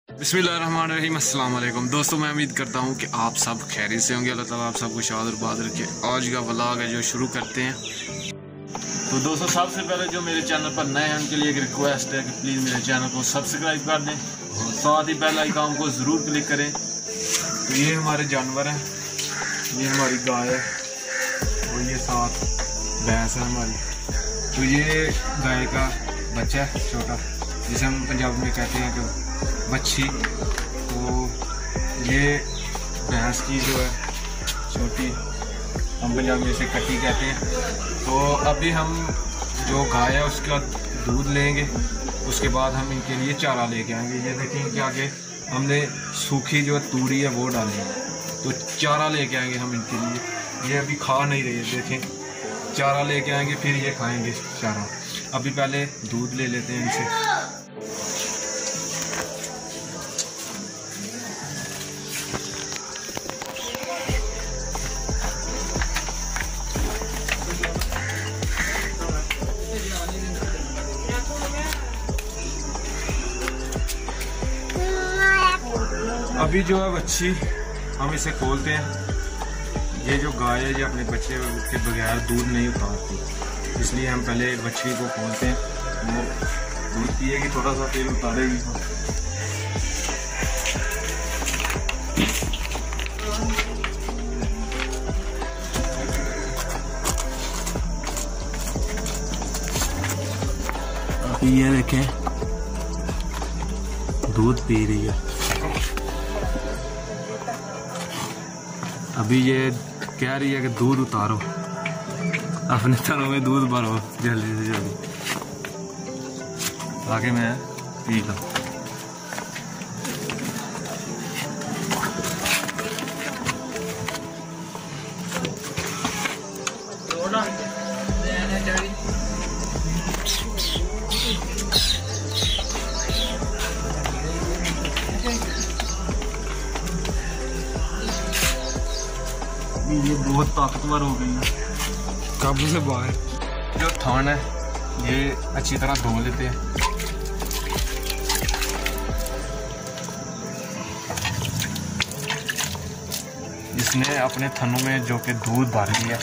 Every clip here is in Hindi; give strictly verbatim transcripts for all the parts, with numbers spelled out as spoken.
बिस्मिल्लाहिर्रहमानिर्रहीम, अस्सलाम वालेकुम दोस्तों। मैं उम्मीद करता हूँ कि आप सब खैरियत से होंगे। अल्लाह ताला आप सबको शाद और बाद रखे। आज का व्लॉग है जो शुरू करते हैं। तो दोस्तों, सबसे पहले जो मेरे चैनल पर नए हैं उनके लिए एक रिक्वेस्ट है कि प्लीज़ मेरे चैनल को सब्सक्राइब कर दें और साथ ही बेल आइकन को ज़रूर क्लिक करें। तो ये हमारे जानवर हैं, ये हमारी गाय है और ये साथ भैंस है हमारी। तो ये गाय का बच्चा है छोटा, जिसे हम पंजाब में कहते हैं कि बच्ची। तो ये भैंस की जो है छोटी, हम पंजाब में इसे कट्टी कहते हैं। तो अभी हम जो गाय है उसका दूध लेंगे, उसके बाद हम इनके लिए चारा लेके आएंगे। ये देखें कि आगे हमने सूखी जो तूरी है वो डालेंगे, तो चारा लेके आएंगे हम इनके लिए। ये अभी खा नहीं रही है, देखें चारा लेके आएंगे फिर ये खाएंगे चारा। अभी पहले दूध ले लेते हैं इनसे। अभी जो है बच्ची हम इसे खोलते हैं। ये जो गाय है ये अपने बच्चे के बगैर दूध नहीं उतारती, इसलिए हम पहले बच्ची को खोलते हैं। वो दूध पिएगी, थोड़ा सा तेल उतारेगी। अभी ये देखें दूध पी रही है। अभी ये कह रही है कि दूध उतारो, अपने थनों में दूध भरो जल्दी से जल्दी, ताकि मैं पी लूँ। ये बहुत ताकतवर हो गई है काबू से बाहर। जो थान है ये अच्छी तरह धो लेते हैं। इसने अपने थनों में जो कि दूध भर लिया।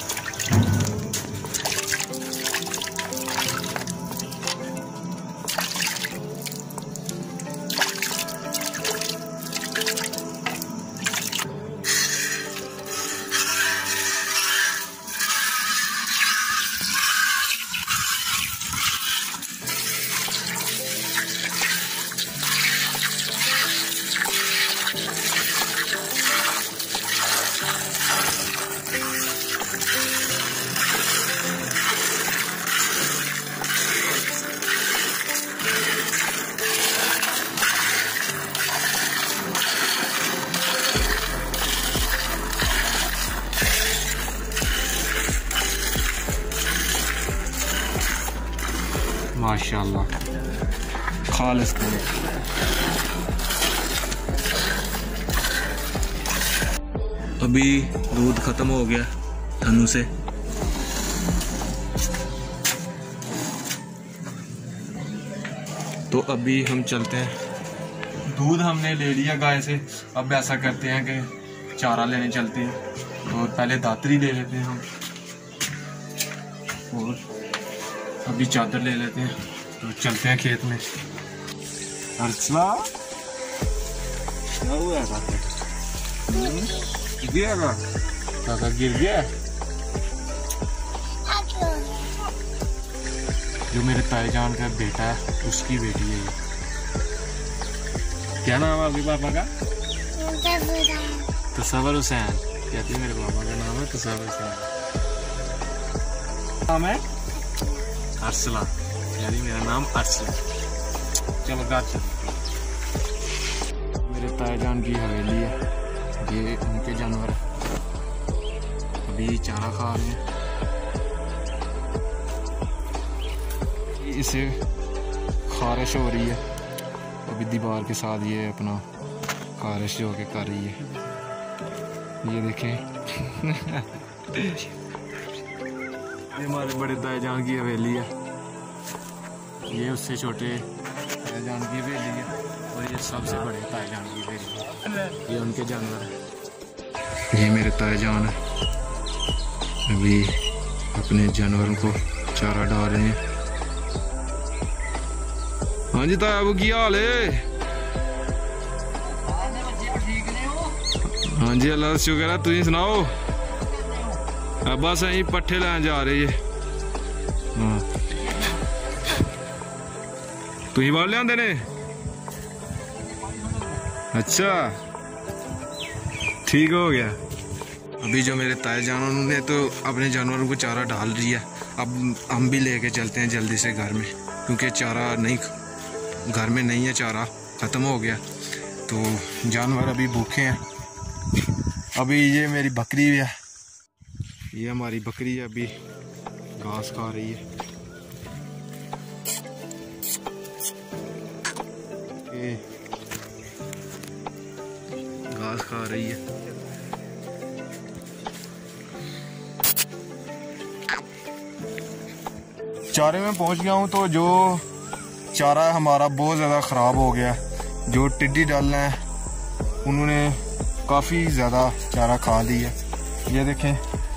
माशाल्लाह खालिस को। अभी दूध खत्म हो गया थनों से। तो अभी हम चलते हैं। दूध हमने ले लिया गाय से। अब ऐसा करते हैं कि चारा लेने चलते हैं। तो पहले दातरी ले लेते हैं हम, और अभी चादर ले लेते हैं। तो चलते हैं खेत में। अर्चना क्या हुआ काका? गिर गया काका, गिर गया। जो मेरे ताईजान का बेटा है उसकी बेटी है ये। क्या नाम है आपके पापा का? तसव्वुर हुसैन कहती है। मेरे पापा का नाम है तसव्वुर हुसैन। नाम है अरसला, यानी मेरा नाम अरसला। चलो गाछ चलो। मेरे ताईजान की हवेली है, ये उनके जानवर है। अभी चारा खा रहे हैं। इसे खारिश हो रही है, अभी दीवार के साथ ये अपना खारिश जो के कर रही है। ये देखें ये हमारे बड़े ताईजान की हवेली है। ये उससे छोटे ताईजान की हवेली है। और ये सबसे बड़े ताए जान की बेटी, ये उनके जानवर है। ये मेरे ताए जान है, अभी अपने जानवरों को चारा डाल रहे हैं। हाँ जी ताया वो की हाल है? हाँ जी अल्लाह शुक्र है, तुम सुनाओ? बस अं पट्ठे लैन जा रहे है। हाँ तुम बाल लिया ने? अच्छा ठीक हो गया। अभी जो मेरे ताए जान उन्होंने तो अपने जानवरों को चारा डाल दिया, अब हम भी लेके चलते हैं जल्दी से घर में, क्योंकि चारा नहीं, घर में नहीं है, चारा ख़त्म हो गया। तो जानवर अभी भूखे हैं। अभी ये मेरी बकरी है, ये हमारी बकरी है, अभी घास खा रही है। ये घास खा रही है। चारे में पहुंच गया हूं तो जो चारा हमारा बहुत ज़्यादा ख़राब हो गया। जो टिड्डी डालना है उन्होंने काफ़ी ज़्यादा चारा खा लिया। ये देखें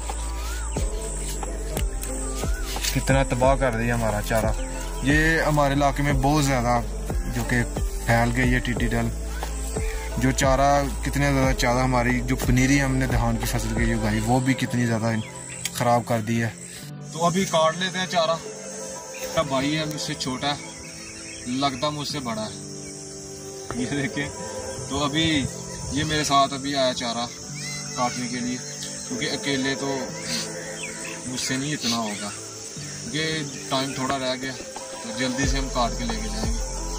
कितना तबाह कर दिया हमारा चारा। ये हमारे इलाके में बहुत ज़्यादा जो कि फैल गई है टिड्डी दल। जो चारा कितने ज़्यादा चारा, हमारी जो पनीरी हमने धान की फसल की उगाई वो भी कितनी ज़्यादा ख़राब कर दी है। तो अभी काट लेते हैं चारा। का भाई है मुझसे छोटा है, लगता मुझसे बड़ा है। ये देखें, तो अभी ये मेरे साथ अभी आया चारा काटने के लिए, क्योंकि अकेले तो मुझसे नहीं इतना होगा, क्योंकि टाइम थोड़ा रह गया, तो जल्दी से हम काट के लेके जाएंगे।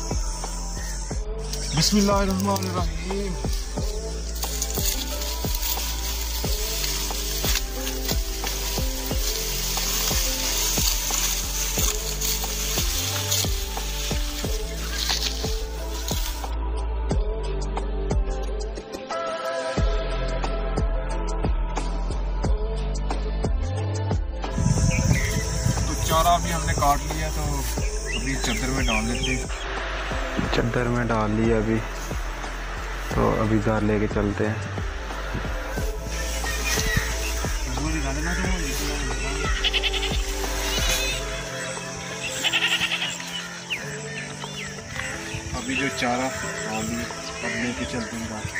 बिस्मिल्लाहिर्रहमानिर्रहीम। चारा अभी हमने काट लिया, तो अभी चादर में डाल लेते हैं। चादर में डाल लिया अभी, तो अभी घर लेके चलते हैं। अभी जो चारा डाल लिया, अब लेके चलते हैं घर।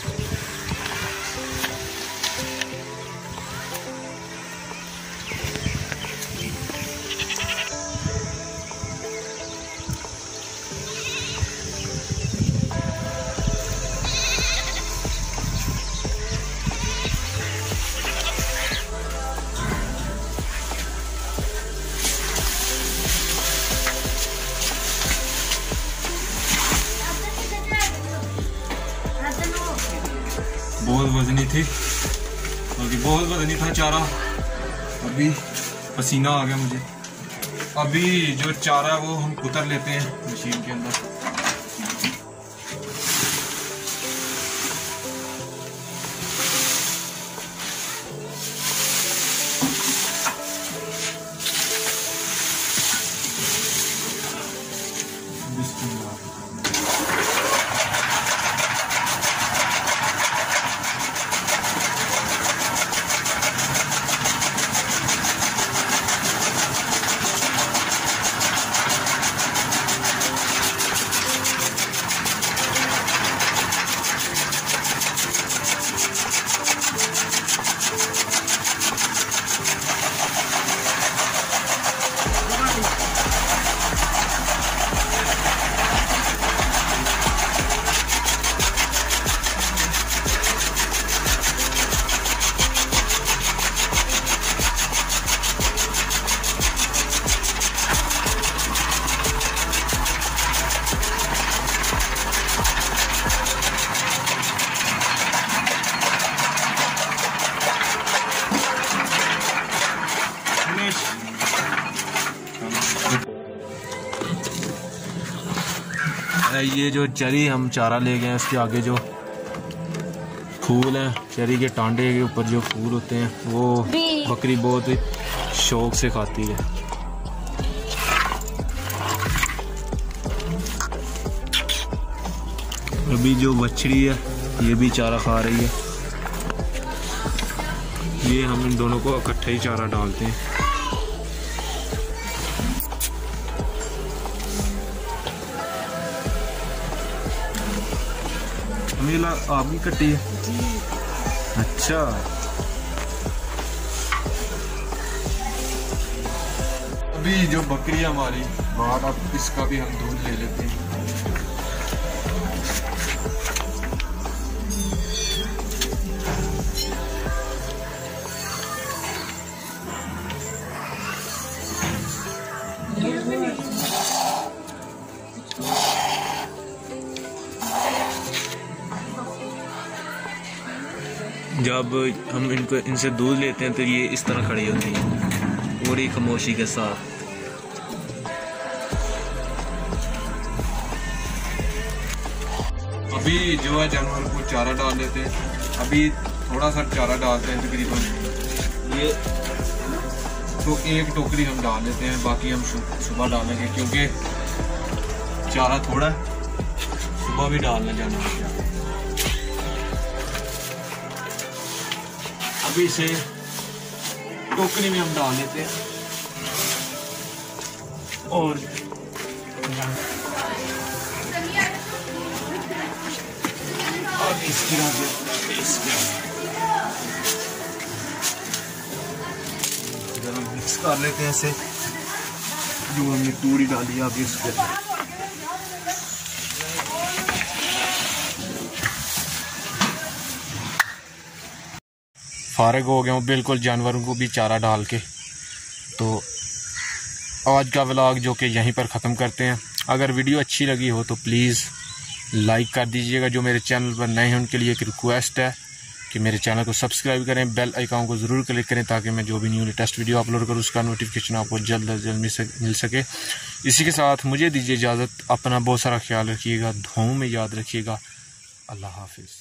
बहुत वजनी थी, क्योंकि बहुत वजनी था चारा। अभी पसीना आ गया मुझे। अभी जो चारा वो हम कुतर लेते हैं मशीन के अंदर। ये जो चरी हम चारा ले गए हैं, उसके आगे जो फूल हैं, चरी के टांडे के ऊपर जो फूल होते हैं, वो बकरी बहुत शौक से खाती है। अभी जो बछड़ी है ये भी चारा खा रही है। ये हम इन दोनों को इकट्ठे ही चारा डालते हैं। अमीला आप भी कट्टी है? अच्छा, अभी जो बकरी है हमारी बाद, अब इसका भी हम दूध ले लेते हैं। जब हम इनको इनसे दूध लेते हैं तो ये इस तरह खड़ी होती है पूरी खामोशी के साथ। अभी जो है जानवर को चारा डाल देते हैं। अभी थोड़ा सा चारा डालते हैं, तकरीबन ये तो एक टोकरी हम डाल देते हैं, बाकी हम सुबह डालेंगे क्योंकि चारा थोड़ा सुबह भी डालना जानवर। अभी इसे टोकरी में हम डाल देते हैं और इसकी जब हम मिक्स कर लेते हैं इसे, जो हमने तूड़ी डाली है अभी इसके फारिग हो गया हूँ बिल्कुल जानवरों को भी चारा डाल के। तो आज का व्लॉग जो कि यहीं पर ख़त्म करते हैं। अगर वीडियो अच्छी लगी हो तो प्लीज़ लाइक कर दीजिएगा। जो मेरे चैनल पर नए हैं उनके लिए एक रिक्वेस्ट है कि मेरे चैनल को सब्सक्राइब करें, बेल आइकॉन को ज़रूर क्लिक करें ताकि मैं जो भी न्यू लेटेस्ट वीडियो अपलोड करूँ उसका नोटिफिकेशन आपको जल्द अज जल्द मिल सके। इसी के साथ मुझे दीजिए इजाज़त। अपना बहुत सारा ख्याल रखिएगा, दुआओं में याद रखिएगा। अल्लाह हाफिज़।